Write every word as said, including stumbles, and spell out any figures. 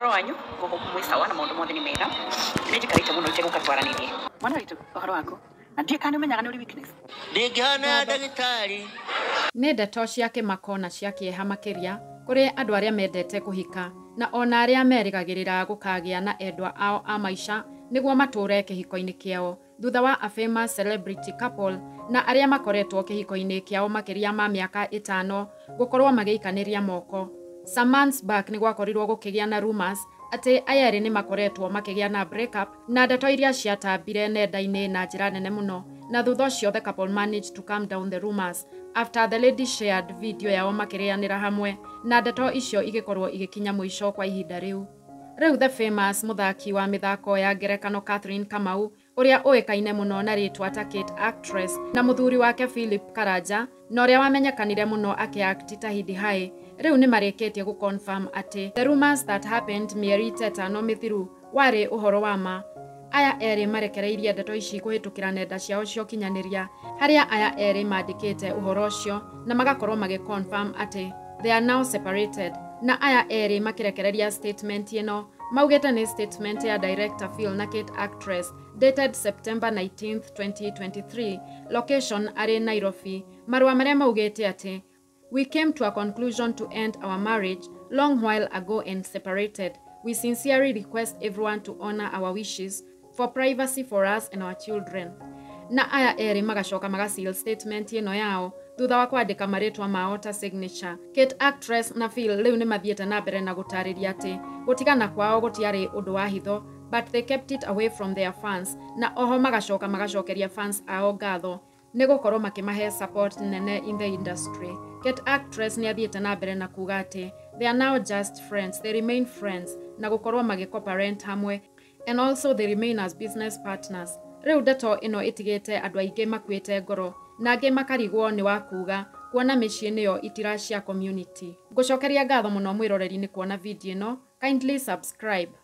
Wanyu gogo kumwisawa na maundu mothe ni mega nijikarite muno ite gukatwaranirie mwana witu uhoro waku na ndie kana umenyaga ni uri weakness ndingihana ndagitari ni ndeto cia kimako na cia kieha makiria kuri andu aria mendete kuhika na ona aria merigagirira gukagia na endwa ao a maisha niguo mature kihiko-ini kiao thutha wa a famous celebrity couple na aria makoretwo kihiko-ini kiao makiria ma miaka itano gukorwo magiikaniria moko. Some months back ni gwakorirwo gukigia na rumors ati ayeri ni makoretwo makigia na break up na ndeto iria ciatambire nenda-ini na njira nene muno na thutha ucio the couple managed to calm down the rumors after the lady shared video yao makirianira hamwe na ndeto icio igikorwo igikinya mwisho kwa ihinda riu. Riu the famous muthaki wa mithako ya ngerekano Catherine Kamau uria uikaine muno na ritwa ta Kate actress na muthuri wake Philip Karanja na uria wamenyekanire muno akiact ta Hidi Hai riu ni mariketie gu confirm ati the rumors that happened mieri itano mithiru wari uhoro wa ma. Aya eri marekereirie ndeto ici kuhitukira nenda ciao cio kinyaniria haria aya eri mandikite uhoro ucio na magakorwo magi confirm ati they are now separated na aya eri makirekereria statement ino maugete ni statement ya director Phil na Kate actress dated September nineteenth twenty twenty-three location ari Nairobi. Marua maria maugete ati we came to a conclusion to end our marriage long while ago and separated. We sincerely request everyone to honor our wishes for privacy for us and our children. Na aya eri magashoka magasil statement ino yao thutha wa kwandika maritwa mao ta signature. Kate actress na Phil riu ni mathiete na mbere na gutariria ati gutigana kwao gutiari undu wa hitho but they kept it away from their fans na oho magashoka magashokeria fans ao ngatho ni gukorwo makimahe support nene in the industry. Kate actress ni athiete na mbere na kuga ati they are now just friends, they remain friends na gukorwo magikoparent hamwe and also they remain as business partners. Riu ndeto ino itigite andu aingi makwite ngoro na angi makarigwo ni wa kuga kuona micii niyo itira cia community. Ngucokeria ngatho muno mwiroreri ni kuona video ino. Kindly subscribe.